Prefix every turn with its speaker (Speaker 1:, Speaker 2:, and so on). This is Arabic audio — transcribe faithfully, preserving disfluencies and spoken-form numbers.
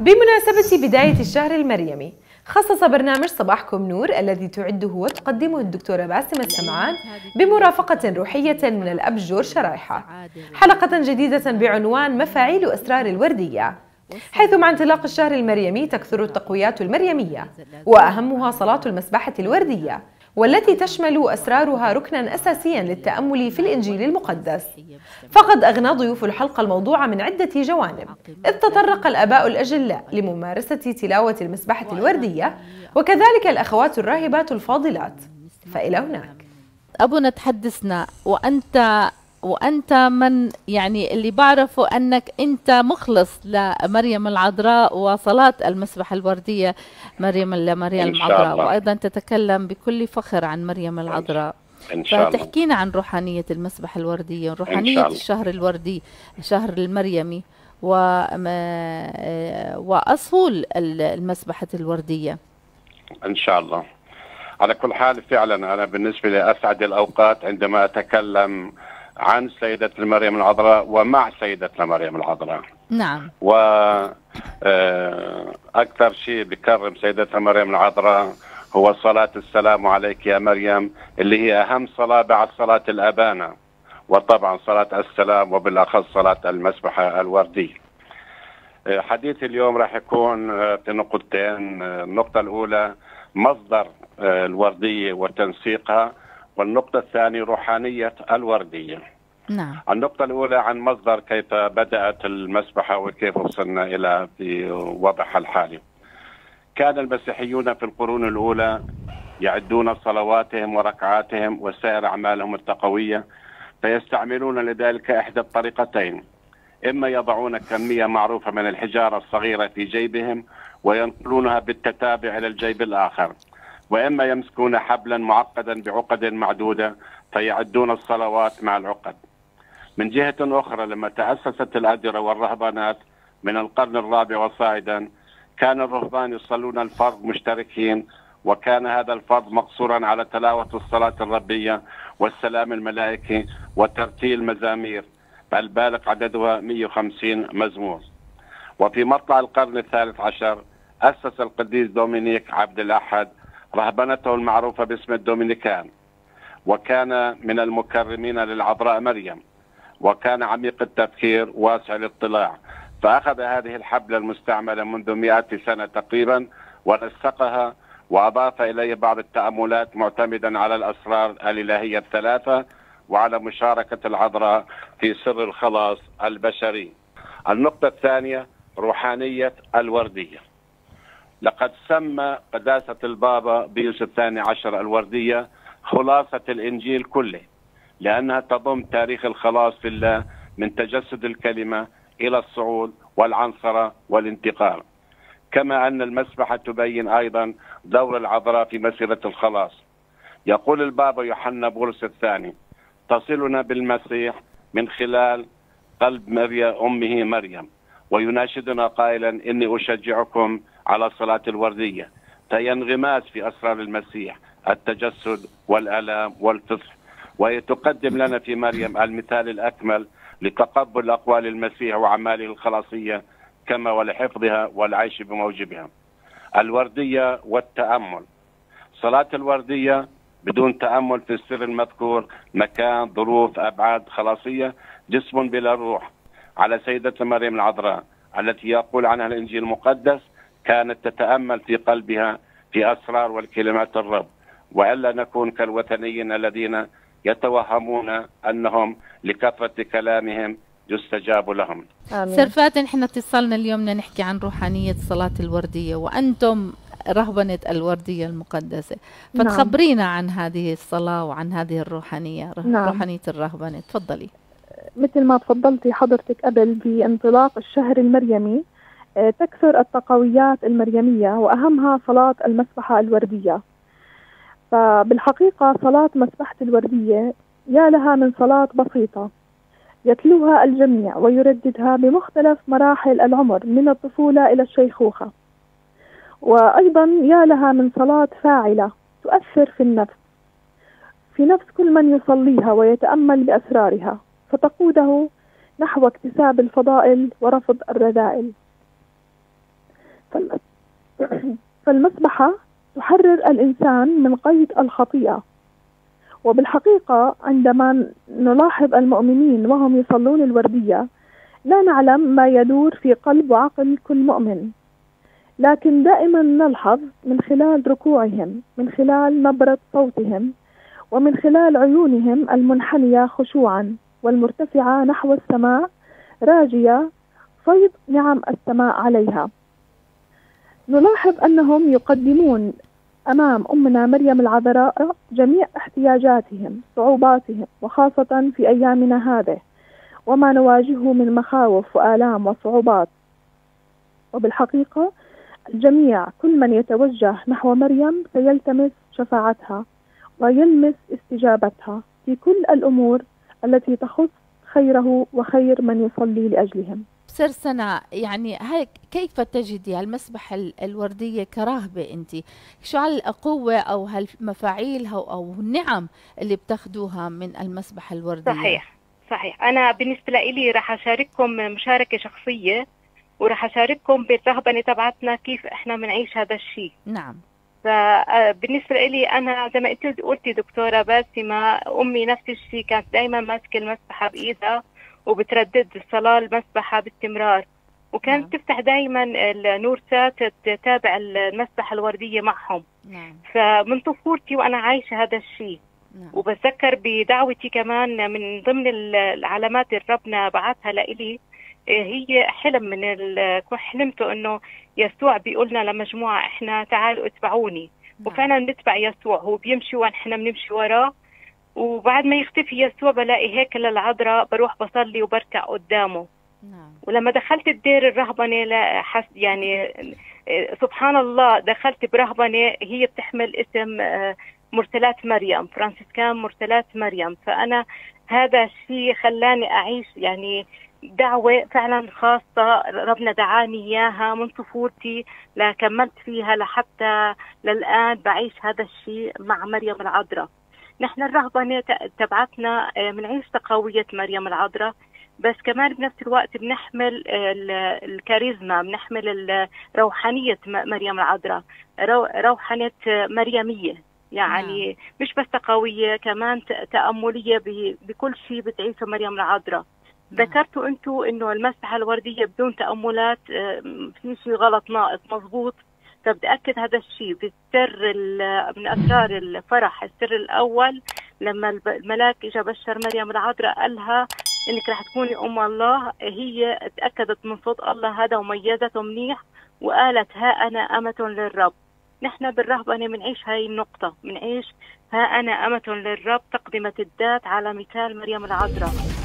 Speaker 1: بمناسبة بداية الشهر المريمي، خصص برنامج صباحكم نور الذي تعده وتقدمه الدكتورة باسمة سمعان بمرافقة روحية من الأب جورج شرايحة حلقة جديدة بعنوان مفاعيل أسرار الوردية، حيث مع انطلاق الشهر المريمي تكثر التقويات المريمية وأهمها صلاة المسبحة الوردية، والتي تشمل أسرارها ركنا أساسيا للتأمل في الإنجيل المقدس. فقد أغنى ضيوف الحلقة الموضوع من عدة جوانب، إذ تطرق الآباء الأجلاء لممارسة تلاوة المسبحة الوردية وكذلك الأخوات الراهبات الفاضلات. فإلى هناك.
Speaker 2: أبونا تحدثنا، وأنت وأنت من يعني اللي بعرفه أنك أنت مخلص لمريم العذراء وصلاة المسبحة الوردية مريم لمريم العذراء، وأيضا تتكلم بكل فخر عن مريم العذراء. إن شاء الله. فتحكينا عن روحانية المسبحة الوردية وروحانية الشهر الوردي، الشهر المريمي، وأصول المسبحة الوردية.
Speaker 3: إن شاء الله. على كل حال فعلا أنا بالنسبة لي أسعد الأوقات عندما أتكلم عن سيدتنا مريم العذراء ومع سيدتنا مريم العذراء.
Speaker 2: نعم.
Speaker 3: وأكثر شيء بكرم سيدتنا مريم العذراء هو صلاة السلام عليك يا مريم، اللي هي أهم صلاة بعد صلاة الأبانة، وطبعا صلاة السلام وبالأخص صلاة المسبحة الوردية. حديث اليوم راح يكون في نقطتين. النقطة الأولى مصدر الوردية وتنسيقها، والنقطة الثانية روحانية الوردية.
Speaker 2: نعم.
Speaker 3: النقطة الأولى عن مصدر كيف بدأت المسبحة وكيف وصلنا إلى في وضعها الحالي. كان المسيحيون في القرون الأولى يعدون صلواتهم وركعاتهم وسائر أعمالهم التقوية، فيستعملون لذلك إحدى الطريقتين: إما يضعون كمية معروفة من الحجارة الصغيرة في جيبهم وينقلونها بالتتابع إلى الجيب الآخر، وإما يمسكون حبلا معقدا بعقد معدودة فيعدون الصلوات مع العقد. من جهة أخرى لما تأسست الأديرة والرهبانات من القرن الرابع وصاعدا، كان الرهبان يصلون الفرض مشتركين، وكان هذا الفرض مقصورا على تلاوة الصلاة الربية والسلام الملائكي وترتيل مزامير، بل بالغ عددها مئة وخمسين مزمور. وفي مطلع القرن الثالث عشر أسس القديس دومينيك عبد الأحد رهبنته المعروفة باسم الدومينيكان، وكان من المكرمين للعذراء مريم، وكان عميق التفكير واسع الاطلاع، فأخذ هذه الحبلة المستعملة منذ مئة سنة تقريبا ونسقها وأضاف إليه بعض التأملات معتمدا على الأسرار الإلهية الثلاثة وعلى مشاركة العذراء في سر الخلاص البشري. النقطة الثانية روحانية الوردية. لقد سمى قداسة البابا بيوس الثاني عشر الوردية خلاصة الإنجيل كله، لأنها تضم تاريخ الخلاص في الله من تجسد الكلمة إلى الصعود والعنصرة والانتقال، كما أن المسبحة تبين أيضا دور العذراء في مسيرة الخلاص. يقول البابا يوحنا بولس الثاني: تصلنا بالمسيح من خلال قلب مريم أمه مريم، ويناشدنا قائلا: إني أشجعكم على صلاة الوردية، فهي انغماس في أسرار المسيح، التجسد والآلام والفصح، وهي تقدم لنا في مريم المثال الأكمل لتقبل أقوال المسيح وأعماله الخلاصية كما ولحفظها والعيش بموجبها. الوردية والتأمل. صلاة الوردية بدون تأمل في السر المذكور، مكان، ظروف، أبعاد خلاصية، جسم بلا روح، على سيدتنا مريم العذراء التي يقول عنها الإنجيل المقدس: كانت تتأمل في قلبها في أسرار والكلمات الرب، وألا نكون كالوثنيين الذين يتوهمون أنهم لكثرة كلامهم يستجاب لهم.
Speaker 2: آمين. سر فاتن، احنا اتصلنا اليوم بدنا نحكي عن روحانية صلاة الوردية، وأنتم رهبنة الوردية المقدسة، فتخبرينا عن هذه الصلاة وعن هذه الروحانية. نعم. روحانية الرهبنة، تفضلي.
Speaker 4: مثل ما تفضلتي حضرتك قبل، بانطلاق الشهر المريمي تكثر التقويات المريمية وأهمها صلاة المسبحة الوردية. فبالحقيقة صلاة مسبحة الوردية يا لها من صلاة بسيطة يتلوها الجميع ويرددها بمختلف مراحل العمر من الطفولة إلى الشيخوخة، وأيضا يا لها من صلاة فاعلة تؤثر في النفس في نفس كل من يصليها ويتأمل بأسرارها، فتقوده نحو اكتساب الفضائل ورفض الرذائل. فالمسبحة تحرر الإنسان من قيد الخطيئة. وبالحقيقة عندما نلاحظ المؤمنين وهم يصلون الوردية لا نعلم ما يدور في قلب وعقل كل مؤمن، لكن دائما نلحظ من خلال ركوعهم، من خلال نبرة صوتهم، ومن خلال عيونهم المنحنية خشوعا والمرتفعة نحو السماء راجية فيض نعم السماء عليها. نلاحظ أنهم يقدمون أمام أمنا مريم العذراء جميع احتياجاتهم، صعوباتهم، وخاصة في أيامنا هذه وما نواجهه من مخاوف وآلام وصعوبات. وبالحقيقة الجميع كل من يتوجه نحو مريم سيلتمس شفاعتها ويلمس استجابتها في كل الأمور التي تخص خيره وخير من يصلي لأجلهم.
Speaker 2: سر سناء، يعني هيك كيف تجدي المسبح الوردية كراهبة أنت؟ شو هالقوة أو هالمفاعيل أو النعم اللي بتاخدوها من المسبح الوردية؟
Speaker 5: صحيح صحيح. أنا بالنسبة لي راح أشارككم مشاركة شخصية، وراح أشارككم بالرهبنة تبعتنا كيف إحنا بنعيش هذا الشيء.
Speaker 2: نعم.
Speaker 5: فبالنسبة لي أنا زي ما أنت قلتي دكتورة باسمة، أمي نفس الشيء، كانت دائما ماسكة المسبحة بإيدها وبتردد الصلاة المسبحة باستمرار، وكانت نعم. تفتح دائما النور سات تتابع المسبحة الوردية معهم. نعم. فمن طفولتي وأنا عايشة هذا الشيء. نعم. وبتذكر بدعوتي كمان من ضمن العلامات اللي ربنا بعثها لإلي هي حلم من حلمته انه يسوع بيقولنا لمجموعه احنا تعالوا اتبعوني. نعم. وفعلا نتبع يسوع، هو بيمشي واحنا بنمشي وراه، وبعد ما يختفي يسوع بلاقي هيكل العذراء بروح بصلي وبركع قدامه. نعم. ولما دخلت الدير الرهبنه حس يعني سبحان الله دخلت برهبنه هي بتحمل اسم مرسلات مريم، فرانسيسكان مرسلات مريم. فانا هذا الشيء خلاني اعيش يعني دعوة فعلا خاصة ربنا دعاني إياها من طفولتي لكملت فيها لحتى للآن بعيش هذا الشيء مع مريم العذراء. نحن الرهبنة تبعتنا بنعيش تقوية مريم العذراء، بس كمان بنفس الوقت بنحمل الكاريزما، بنحمل روحانية مريم العذراء، روحانية مريمية، يعني نعم. مش بس تقوية، كمان تأملية بكل شيء بتعيشه مريم العذراء. ذكرتوا انتوا انه المسبحة الوردية بدون تأملات في شيء غلط ناقص مظبوط، فبدي أكد هذا الشيء. بالسر من أسرار الفرح، السر الأول لما الملاك إجا بشر مريم العذراء قالها إنك رح تكوني أم الله، هي تأكدت من صوت الله هذا وميزته منيح وقالت ها أنا أمة للرب. نحن بالرهبنة بنعيش هاي النقطة، بنعيش ها أنا أمة للرب تقدمة الذات على مثال مريم العذراء.